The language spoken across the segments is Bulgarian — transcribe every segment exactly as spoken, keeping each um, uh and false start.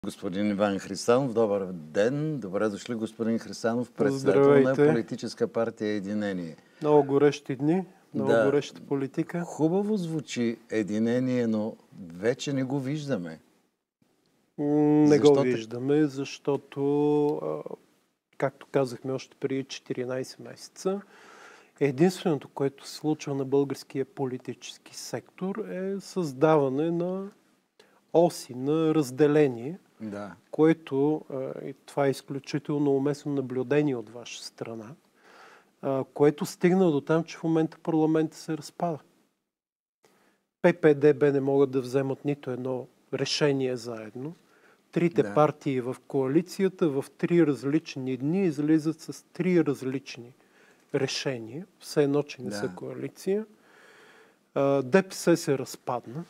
Господин Иван Христанов, добър ден. Добре дошли, господин Христанов, председател на Политическа партия Единение. Много горещи дни, много да, гореща политика. Хубаво звучи Единение, но вече не го виждаме. Не Защо го виждаме, защото, както казахме още преди четиринайсет месеца, единственото, което се случва на българския политически сектор е създаване на оси, на разделение, да. което, и това е изключително уместно наблюдение от ваша страна, което стигна до там, че в момента парламента се разпада. П П Д Б не могат да вземат нито едно решение заедно. Трите да. партии в коалицията в три различни дни излизат с три различни решения. Все едно, че не да. са коалиция. Д П С се разпадна.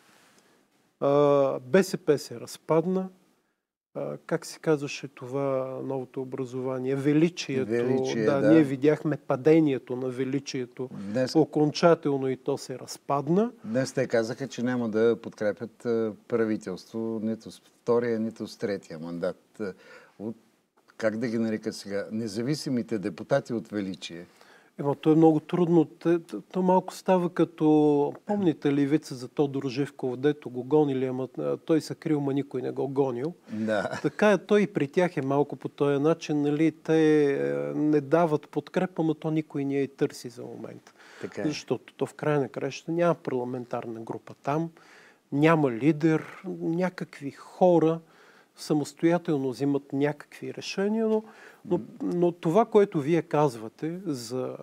Б С П се разпадна. Как се казваше това новото образование? Величието. Величие, да, да. Ние видяхме падението на величието. Днес... Окончателно и то се разпадна. Днес те казаха, че няма да подкрепят правителство нито с втория, нито с третия мандат. От, как да ги нарека сега? Независимите депутати от величие. Ема, то е много трудно. То, то малко става като... Помните ли вица за Тодор Живков, дето го гонили, ама той се крил, ма никой не го гонил. Да. Така е, той и при тях е малко по този начин. Нали, те не дават подкрепа, но то никой не я и търси за момента. Така е. Защото то в края на краищата няма парламентарна група там, няма лидер, някакви хора самостоятелно взимат някакви решения, но, но, но това, което вие казвате за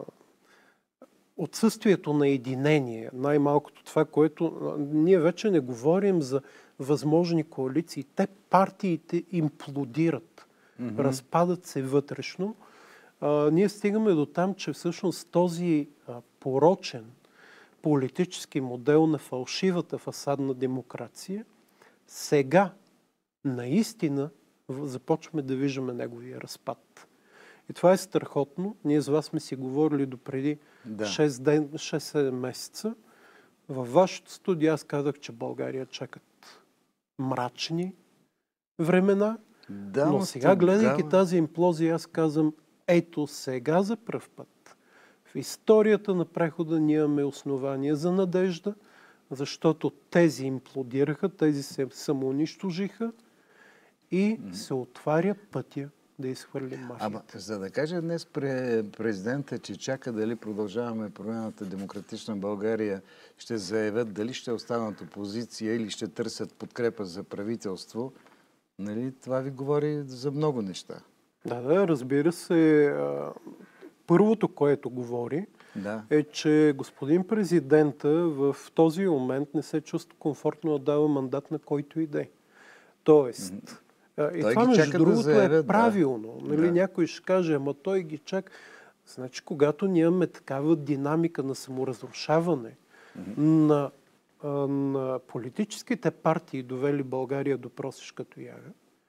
отсъствието на единение, най-малкото това, което... Ние вече не говорим за възможни коалиции. Те партиите имплодират, mm-hmm. разпадат се вътрешно. А, ние стигаме до там, че всъщност този а, порочен политически модел на фалшивата фасадна демокрация сега наистина започваме да виждаме неговия разпад. И това е страхотно. Ние с вас сме си говорили допреди да. шест-седем месеца. Във вашето студио аз казах, че България чакат мрачни времена. Да, но сега, гледайки тази имплозия, аз казвам, ето сега за пръв път в историята на прехода ние имаме основания за надежда, защото тези имплодираха, тези се самоунищожиха и mm-hmm. се отваря пътя да изхвърли мафията. Ама, за да каже днес президента, че чака дали продължаваме промяната Демократична България, ще заявят дали ще останат опозиция или ще търсят подкрепа за правителство, нали, това ви говори за много неща. Да, да, разбира се. Първото, което говори, да. е, че господин президента в този момент не се чувства комфортно да дава мандат на който и да е. Тоест, mm-hmm. и той това между другото да заявят, е правилно. Да. Нали, да. Някой ще каже, ама той ги чака. Значи, когато ние имаме такава динамика на саморазрушаване mm-hmm. на, на политическите партии, довели България до просешка тояга,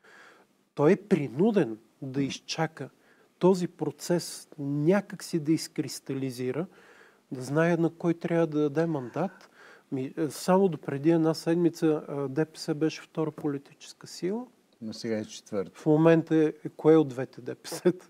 той е принуден да изчака този процес някак си да изкристализира, да знае на кой трябва да даде мандат. Само до преди една седмица Д П С беше втора политическа сила. Но сега е четвърта. В момента е кое от двете Д П С-та?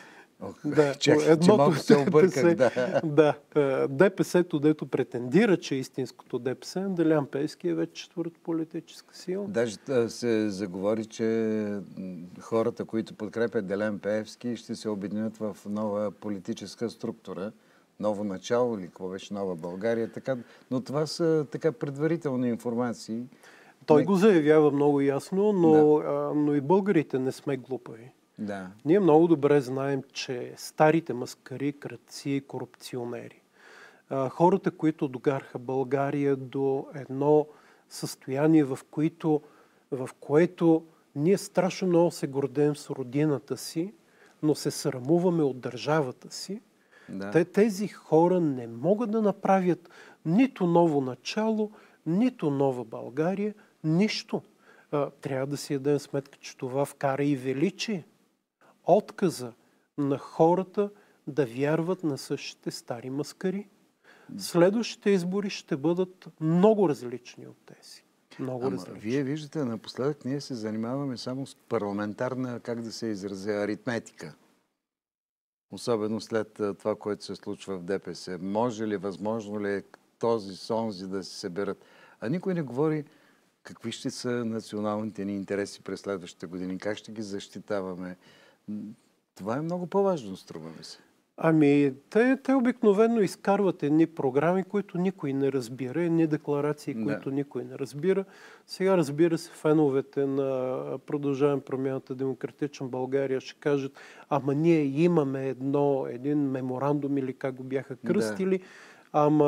Да, чакай, че малко се обърках. Да. да. Д П С-то, дето претендира, че е истинското Д П С, Делян Пеевски е вече четвърта политическа сила. Даже се заговори, че хората, които подкрепят Делян Пеевски, ще се обединят в нова политическа структура. Ново начало или какво беше Нова България. Така, но това са така предварителни информации. Той го заявява много ясно, но, да. а, но и българите не сме глупави. Да. Ние много добре знаем, че старите маскари, крадци и корупционери, а, хората, които догарха България до едно състояние, в, които, в което ние страшно много се гордеем с родината си, но се срамуваме от държавата си, да. Те, тези хора не могат да направят нито ново начало, нито нова България, нищо. А, трябва да си дадем сметка, че това вкара и величие. Отказа на хората да вярват на същите стари маскари. Следващите избори ще бъдат много различни от тези. Много Ама различни. вие виждате, напоследък ние се занимаваме само с парламентарна, как да се изразя, аритметика. Особено след това, което се случва в ДПС. Може ли, възможно ли е този сонзи да се съберат? А никой не говори какви ще са националните ни интереси през следващите години, как ще ги защитаваме. Това е много по-важно, струва ми се. Ами, те, те обикновено изкарват едни програми, които никой не разбира, едни декларации, Да. които никой не разбира. Сега, разбира се, феновете на Продължаваме промяната Демократична България ще кажат, ама ние имаме едно, един меморандум или как го бяха кръстили, да. ама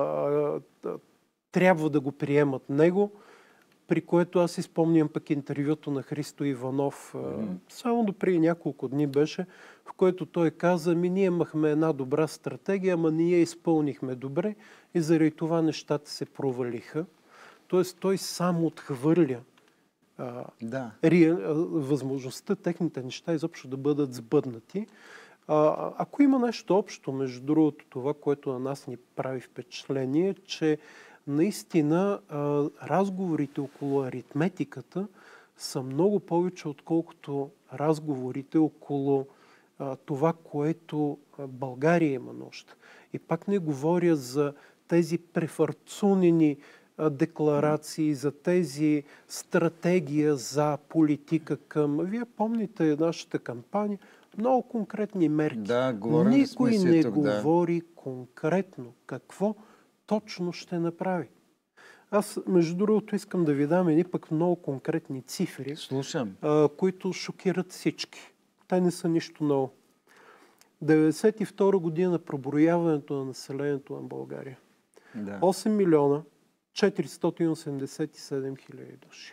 а, а, трябва да го приемат него, при което аз изпомням пък интервюто на Христо Иванов, mm-hmm. само до преди няколко дни беше, в което той каза, ми ние имахме една добра стратегия, ама ние изпълнихме добре и заради това нещата се провалиха. Тоест той сам отхвърля а, да. ри, а, възможността техните неща изобщо да бъдат сбъднати. А, ако има нещо общо, между другото, това, което на нас ни прави впечатление, че наистина разговорите около аритметиката са много повече, отколкото разговорите около това, което България има нужда. И пак не говоря за тези префарцунени декларации, за тези стратегия за политика към... Вие помните нашата кампания? Много конкретни мерки. Да, Никой не тук, говори да. конкретно какво точно ще направи. Аз, между другото, искам да ви дам едни пък много конкретни цифри, Слушам. А, които шокират всички. Те не са нищо ново. деветдесет и втора година проброяването на населението на България. Да. осем милиона четиристотин осемдесет и седем хиляди души.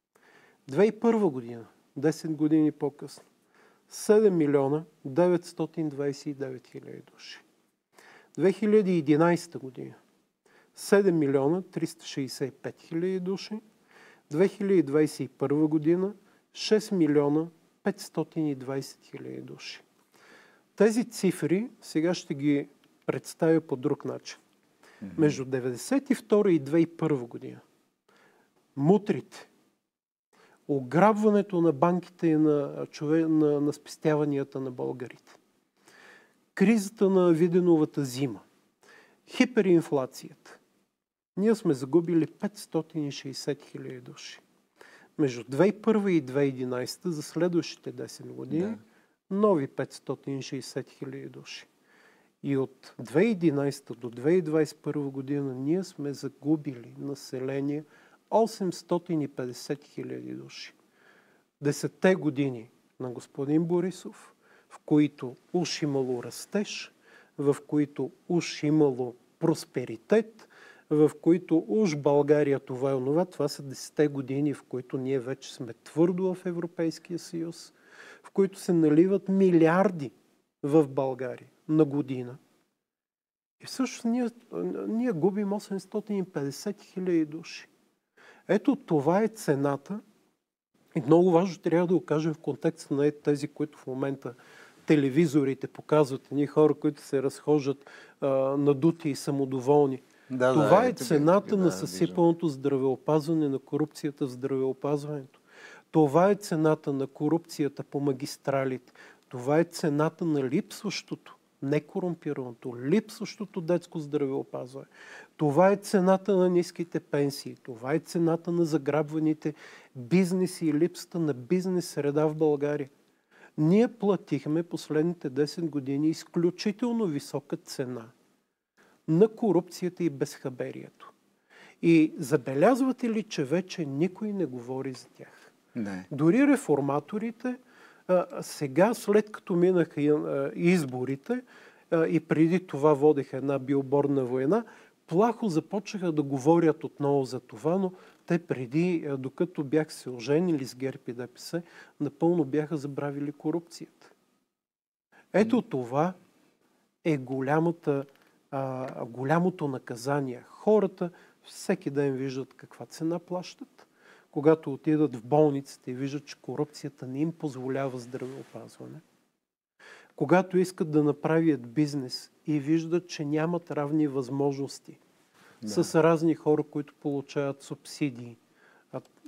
две хиляди и първа година, десет години по-късно, седем милиона деветстотин двадесет и девет хиляди души. две хиляди и единадесета година седем милиона триста шейсет и пет хиляди души. две хиляди двадесет и първа година шест милиона петстотин и двадесет хиляди души. Тези цифри сега ще ги представя по друг начин. Mm-hmm. Между деветдесет и втора и две хиляди и първа година мутрите, ограбването на банките и на, чове... на, на спестяванията на българите, кризата на Виденовата зима, хиперинфлацията. Ние сме загубили петстотин и шейсет хиляди души. Между две хиляди и първа и две хиляди и единадесета за следващите десет години да. нови петстотин и шейсет хиляди души. И от две хиляди и единадесета до две хиляди двадесет и първа година ние сме загубили население осемстотин и петдесет хиляди души. Десетте години на господин Борисов, в които уж имало растеж, в които уж имало просперитет, в които уж България това е онова, това са десетте години, в които ние вече сме твърдо в Европейския съюз, в които се наливат милиарди в България на година. И всъщност ние, ние губим осемстотин и петдесет хиляди души. Ето това е цената. И много важно трябва да го кажем в контекста на тези, които в момента телевизорите показват, едни хора, които се разхождат а, надути и самодоволни. Да, това да, е е цената тук, на да, съсипаното здравеопазване, на корупцията в здравеопазването. Това е цената на корупцията по магистралите. Това е цената на липсващото, не корумпираното, липсващото детско здравеопазване. Това е цената на ниските пенсии. Това е цената на заграбваните бизнеси и липсата на бизнес среда в България. Ние платихме последните десет години изключително висока цена на корупцията и безхаберието. И забелязвате ли, че вече никой не говори за тях? Не. Дори реформаторите, а, сега, след като минаха а, изборите а, и преди това водеха една билбордна война, плахо започнаха да говорят отново за това, но те преди, а, докато бях се оженили с ГЕРБ и ДПС, напълно бяха забравили корупцията. Ето това е голямата А, голямото наказание. Хората всеки ден виждат каква цена плащат. Когато отидат в болницата и виждат, че корупцията не им позволява здравеопазване. Когато искат да направят бизнес и виждат, че нямат равни възможности да. С разни хора, които получават субсидии,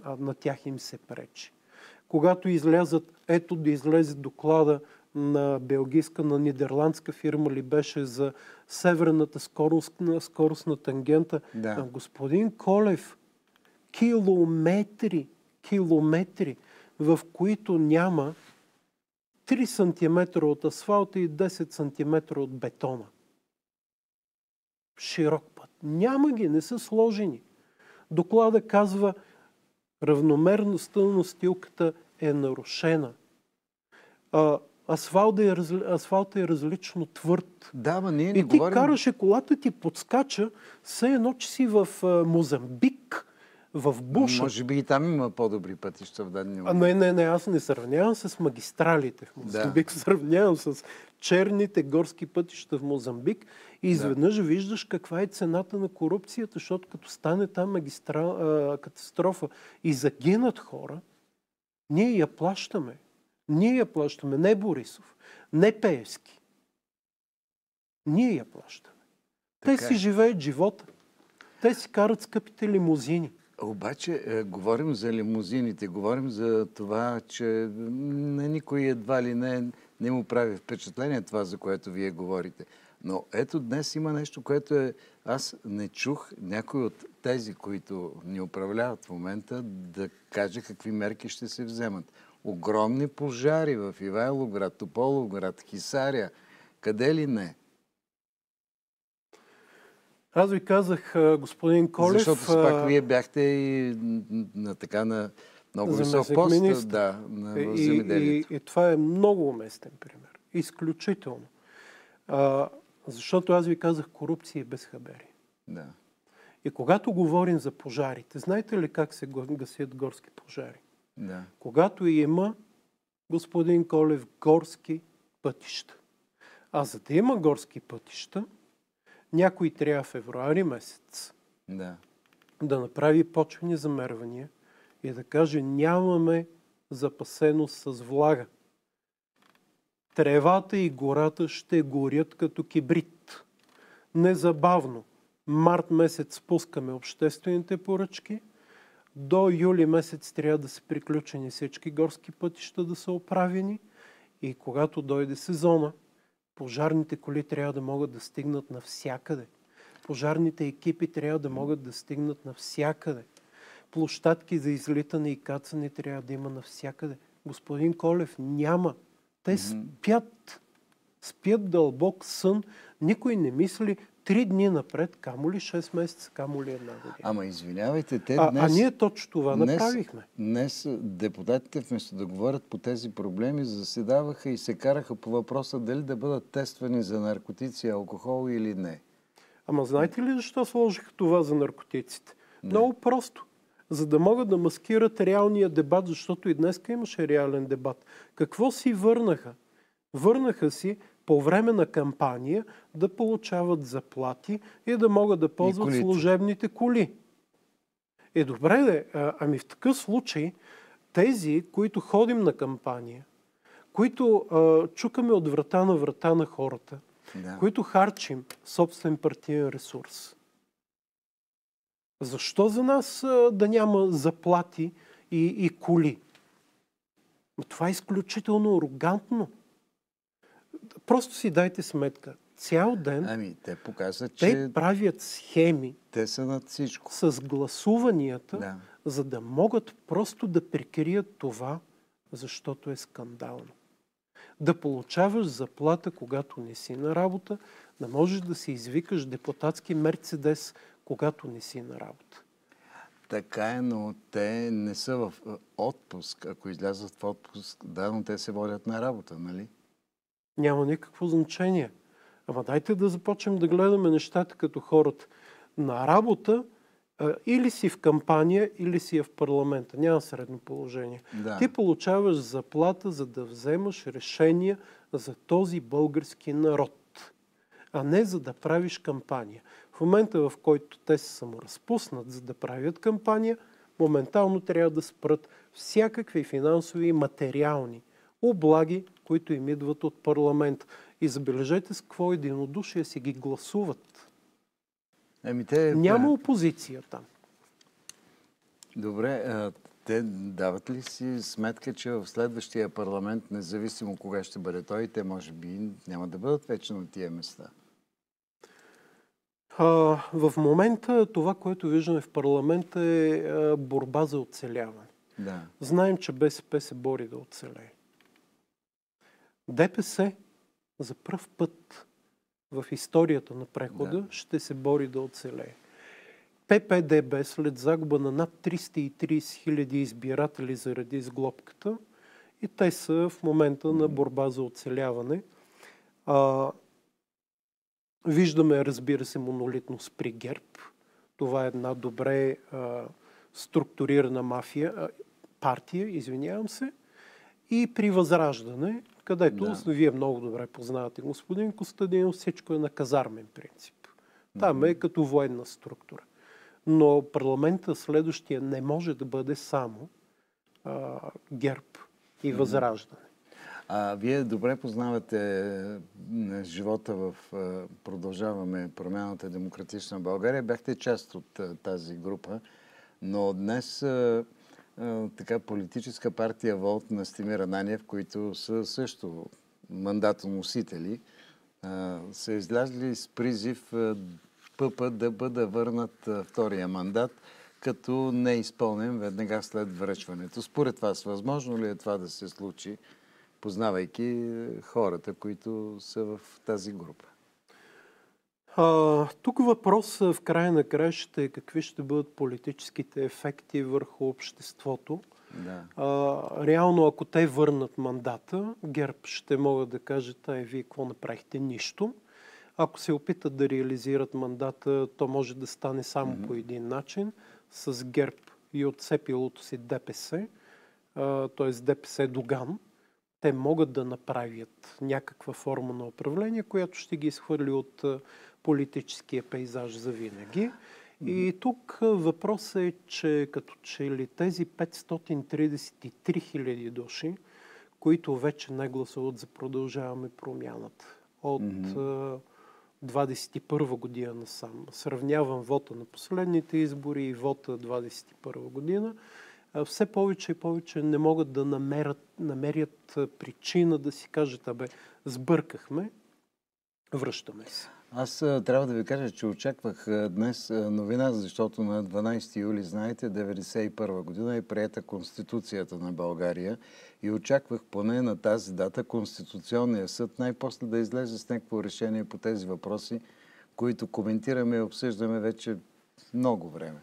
а на тях им се пречи. Когато излязат, ето да излезе доклада на белгийска, на нидерландска фирма ли беше за северната скоростна, скоростна тангента. Да. Господин Колев, километри, километри, в които няма три сантиметра от асфалта и десет сантиметра от бетона. Широк път. Няма ги, не са сложени. Доклада казва, равномерността на настилката е нарушена. А, асфалт, е разли... асфалт е различно твърд. Да, ма ние не И ти говорим... караше, колата ти подскача, все едно, че си в а, Мозамбик, в буша. Може би и там има по-добри пътища в дадени А, не, не, не, аз не сравнявам с магистралите в Мозамбик, да. Сравнявам с черните горски пътища в Мозамбик и изведнъж да. Виждаш каква е цената на корупцията, защото като стане там магистрал, а, катастрофа и загинат хора, ние я плащаме. Ние я плащаме, не Борисов, не Пеевски. Ние я плащаме. Така Те си е. живеят живота. Те си карат скъпите лимузини. Обаче, е, говорим за лимузините, говорим за това, че на никой едва ли не, не му прави впечатление това, за което вие говорите. Но ето днес има нещо, което е... Аз не чух някой от тези, които ни управляват в момента, да каже какви мерки ще се вземат. Огромни пожари в Ивайловград, Тополовград, Хисаря, къде ли не. Аз ви казах, господин Колев... Защото пак вие бяхте и на така на много висок пост да, на земеделието. И, и, и това е много уместен пример. Изключително. А, защото аз ви казах, корупция и безхаберие. Да. И когато говорим за пожарите, знаете ли как се гасят горски пожари? Да. Когато има, господин Колев, горски пътища. А за да има горски пътища, някой трябва в февруари месец да. да направи почвени замервания и да каже, нямаме запасеност с влага. Тревата и гората ще горят като кибрид. Незабавно, март месец спускаме обществените поръчки, до юли месец трябва да са приключени всички горски пътища да са оправени и когато дойде сезона, пожарните коли трябва да могат да стигнат навсякъде. Пожарните екипи трябва да могат да стигнат навсякъде. Площадки за излитане и кацане трябва да има навсякъде. Господин Колев, няма. Те спят. Спят дълбок сън. Никой не мисли три дни напред, камо ли шест месеца, камо ли една година. Ама извинявайте, те а, днес... А ние точно това днес, направихме. Днес депутатите вместо да говорят по тези проблеми, заседаваха и се караха по въпроса дали да бъдат тествани за наркотици, алкохол или не. Ама знаете ли защо сложиха това за наркотиците? Не. Много просто. За да могат да маскират реалния дебат, защото и днеска имаше реален дебат. Какво си върнаха? Върнаха си по време на кампания да получават заплати и да могат да ползват служебните коли. Е, добре, де, ами в такъв случай тези, които ходим на кампания, които а, чукаме от врата на врата на хората, да. които харчим собствен партиен ресурс, защо за нас а, да няма заплати и, и коли? Това е изключително арогантно. Просто си дайте сметка. Цял ден ами, те показват, те че правят схеми те са над всичко. С гласуванията, да. за да могат просто да прикрият това, защото е скандално. Да получаваш заплата, когато не си на работа, да можеш да си извикаш депутатски мерцедес, когато не си на работа. Така е, но те не са в отпуск. Ако излязат в отпуск, да, но те се водят на работа, нали? Няма никакво значение. Ама дайте да започнем да гледаме нещата като хората. На работа а, или си в кампания, или си в парламента. Няма средно положение. Да. Ти получаваш заплата, за да вземаш решения за този български народ, а не за да правиш кампания. В момента, в който те се саморазпуснат, за да правят кампания, моментално трябва да спрат всякакви финансови и материални облаги, които им идват от парламент. И забележете с какво единодушие си ги гласуват. Ами те... Няма опозиция там. Добре, Те дават ли си сметка, че в следващия парламент, независимо кога ще бъде той, те може би няма да бъдат вече на тия места? А, в момента това, което виждаме в парламента е а, борба за оцеляване. Да. Знаем, че БСП се бори да оцелее. ДПС за пръв път в историята на прехода Да. ще се бори да оцелее. П П Д Б след загуба на над триста и трийсет хиляди избиратели заради сглобката и те са в момента на борба за оцеляване. А, виждаме, разбира се, монолитност при ГЕРБ. Това е една добре а, структурирана мафия, а, партия, извинявам се. И при Възраждане, където да. Вие много добре познавате господин Костадинов, всичко е на казармен принцип. Там mm-hmm. е като военна структура. Но парламента следващия не може да бъде само а, ГЕРБ и Възраждане. А вие добре познавате живота в Продължаваме промяната Демократична България. Бяхте част от тази група, но днес а, а, така политическа партия ВОЛТ на Стимир Ананиев, които са също мандатоносители, а, са излязли с призив П П да бъде върнат втория мандат, като не изпълнен веднага след връчването. Според вас, възможно ли е това да се случи, познавайки хората, които са в тази група? А, тук въпрос в края на краищата е какви ще бъдат политическите ефекти върху обществото. Да. А, реално, ако те върнат мандата, ГЕРБ ще могат да кажат, ай, вие какво направихте? Нищо. Ако се опитат да реализират мандата, то може да стане само mm-hmm. по един начин, с ГЕРБ и отцепилото си Д П С, т.е. Д П С Доган. Те могат да направят някаква форма на управление, която ще ги изхвърли от политическия пейзаж за винаги. Mm-hmm. И тук въпросът е, че като че ли тези петстотин тридесет и три хиляди души, които вече не гласуват за Продължаваме промяната от mm-hmm. двадесет и първа година насам. Сравнявам вота на последните избори и вота двадесет и първа година. Все повече и повече не могат да намерят, намерят причина да си кажат, абе, сбъркахме, връщаме се. Аз трябва да ви кажа, че очаквах днес новина, защото на дванадесети юли, знаете, деветдесет и първа година е приета Конституцията на България и очаквах поне на тази дата Конституционния съд най-после да излезе с някакво решение по тези въпроси, които коментираме и обсъждаме вече много време.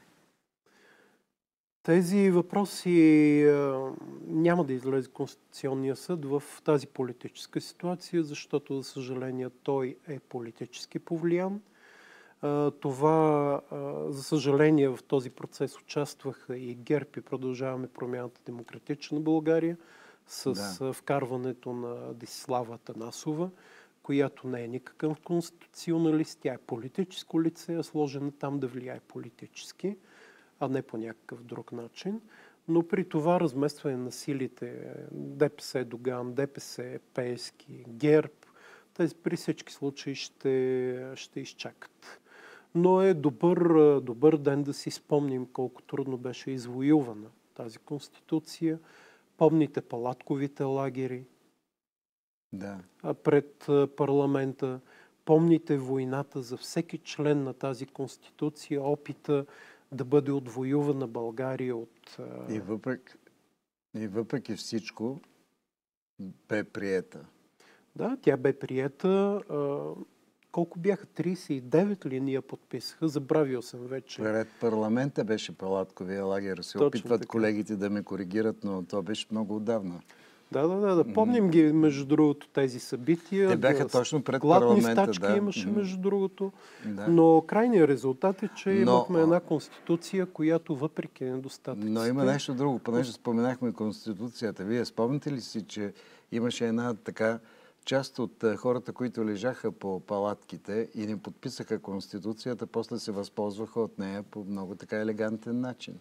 Тези въпроси а, няма да излезе Конституционния съд в тази политическа ситуация, защото, за съжаление, той е политически повлиян. А, това, а, за съжаление, в този процес участваха и ГЕРБ и Продължаваме промяната Демократична България с да. вкарването на Десислава Атанасова, която не е никакъв конституционалист. Тя е политическо лице, е сложена там да влияе политически, а не по някакъв друг начин. Но при това разместване на силите, Д П С Доган, Д П С Пеевски, ГЕРБ, тези при всички случаи ще, ще изчакат. Но е добър, добър ден да си спомним колко трудно беше извоювана тази конституция. Помните палатковите лагери да. пред парламента. Помните войната за всеки член на тази конституция, опита да бъде отвоювана България от... И въпреки, и въпреки всичко бе приета. Да, тя бе приета. Колко бяха? тридесет и девет ли ние подписаха? Забравил съм вече. Пред парламента беше палатковия лагер. Се Точно опитват така. Колегите да ме коригират, но то беше много отдавна. Да, да, да. да. Помним ги, между другото, тези събития. Те бяха да, точно пред гладни парламента. стачки да. имаше, между другото. Да. Но крайният резултат е, че Но, имахме една а... конституция, която въпреки недостатъците... Но има нещо друго, понеже споменахме конституцията. Вие спомните ли си, че имаше една така част от хората, които лежаха по палатките и не подписаха конституцията, после се възползваха от нея по много така елегантен начин?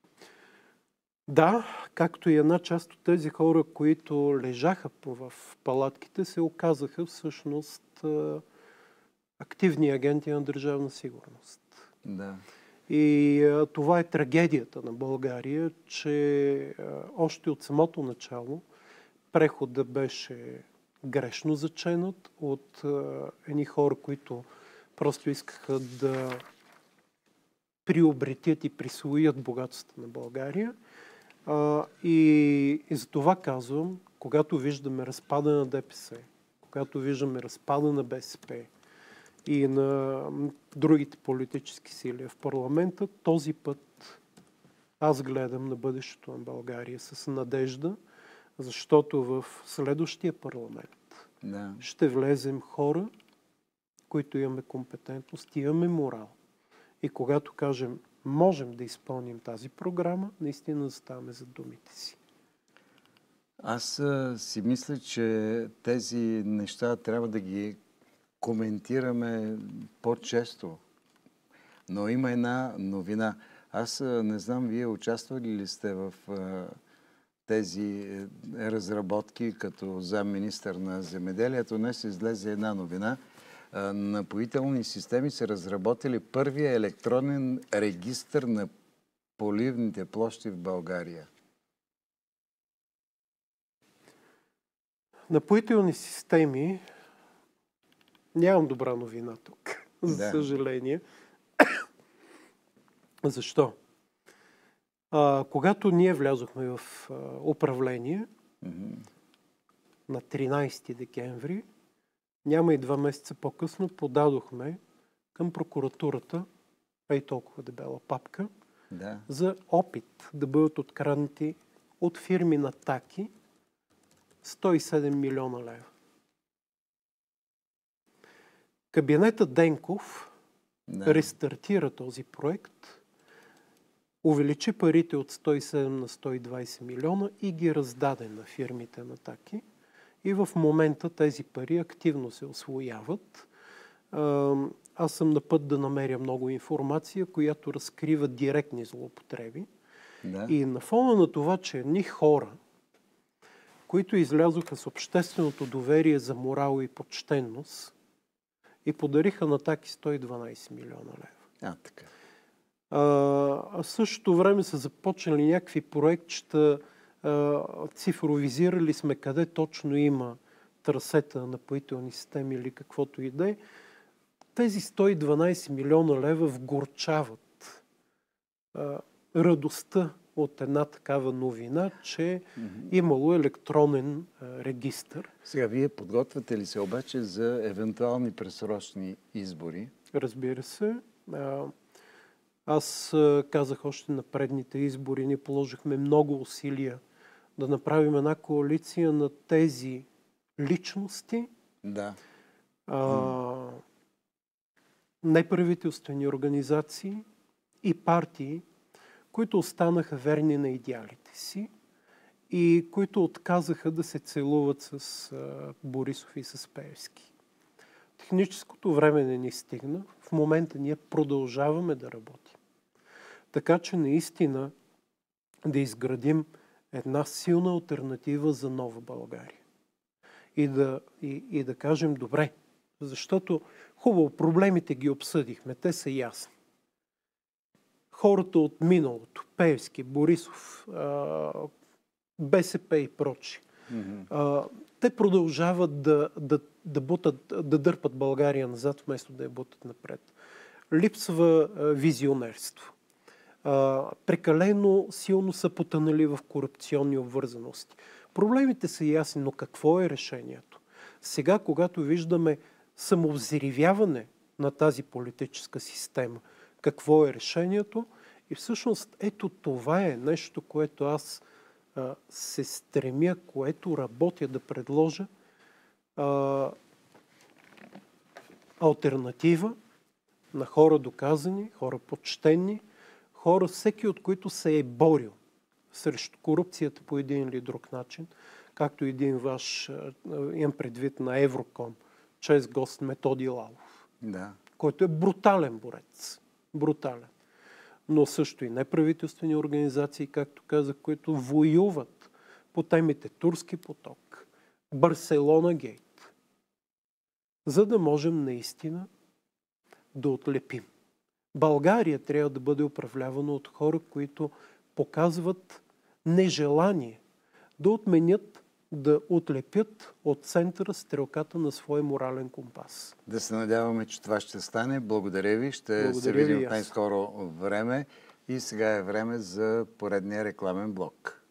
Да, както и една част от тези хора, които лежаха в палатките, се оказаха всъщност активни агенти на Държавна сигурност. Да. И а, това е трагедията на България, че а, още от самото начало преходът беше грешно заченат от а, едни хора, които просто искаха да приобретят и присвоят богатството на България. А, и, и за това казвам, когато виждаме разпада на ДПС, когато виждаме разпада на БСП и на другите политически сили в парламента, този път аз гледам на бъдещето на България с надежда, защото в следващия парламент Да. ще влезем хора, които имаме компетентност, имаме морал. И когато кажем, можем да изпълним тази програма, наистина заставаме за думите си. Аз а, си мисля, че тези неща трябва да ги коментираме по-често. Но има една новина. Аз а, не знам, вие участвали ли сте в а, тези разработки като замминистър на земеделието? Днес излезе една новина. А, Напоителни системи са разработили първия електронен регистър на поливните площи в България. Напоителни системи, нямам добра новина тук, за Да. съжаление. Защо? А, когато ние влязохме в а, управление Мгм. на тринайсети декември, няма и два месеца по-късно подадохме към прокуратурата, а и толкова дебела папка, Да. за опит да бъдат откраднати от фирми на Таки сто и седем милиона лева. Кабинетът Денков Да. рестартира този проект, увеличи парите от сто и седем на сто и двайсет милиона и ги раздаде на фирмите на Таки. И в момента тези пари активно се усвояват. Аз съм на път да намеря много информация, която разкрива директни злоупотреби. Да. И на фона на това, че едни хора, които излязоха с общественото доверие за морал и почтенност и подариха на Таки сто и дванайсет милиона лева. А, така. А, а в същото време са започнали някакви проектчета, а, цифровизирали сме къде точно има трасета на напоителни системи или каквото и да е. Тези сто и дванайсет милиона лева вгорчават а, радостта от една такава новина, че Мгм. имало електронен а, регистър. Сега, вие подготвяте ли се обаче за евентуални пресрочни избори? Разбира се. А, аз а, казах още на предните избори, ние положихме много усилия да направим една коалиция на тези личности, Да. а, неправителствени организации и партии, които останаха верни на идеалите си и които отказаха да се целуват с а, Борисов и с Пеевски. Техническото време не ни стигна. В момента ние продължаваме да работим. Така че наистина да изградим една силна алтернатива за нова България. И да, и, и да кажем добре, защото хубаво, проблемите ги обсъдихме, те са ясни. Хората от миналото, Пеевски, Борисов, БСП и прочи, Мгм. те продължават да, да, да, бутат, да дърпат България назад, вместо да я бутат напред. Липсва а, визионерство. А, прекалено силно са потънали в корупционни обвързаности. Проблемите са ясни, но какво е решението? Сега, когато виждаме самовзривяване на тази политическа система, какво е решението? И всъщност ето това е нещо, което аз а, се стремя, което работя да предложа. А, алтернатива на хора доказани, хора почтени, хора, всеки от които се е борил срещу корупцията по един или друг начин, както един ваш, имам предвид на Евроком, чест гост Методи Лалов, Да. който е брутален борец. Брутален. Но също и неправителствени организации, както казах, които воюват по темите Турски поток, Барселона гейт, за да можем наистина да отлепим. България трябва да бъде управлявана от хора, които показват нежелание да отменят, да отлепят от центъра стрелката на своя морален компас. Да се надяваме, че това ще стане. Благодаря ви. Ще Благодаря се видим ви в най-скоро време. И сега е време за поредния рекламен блок.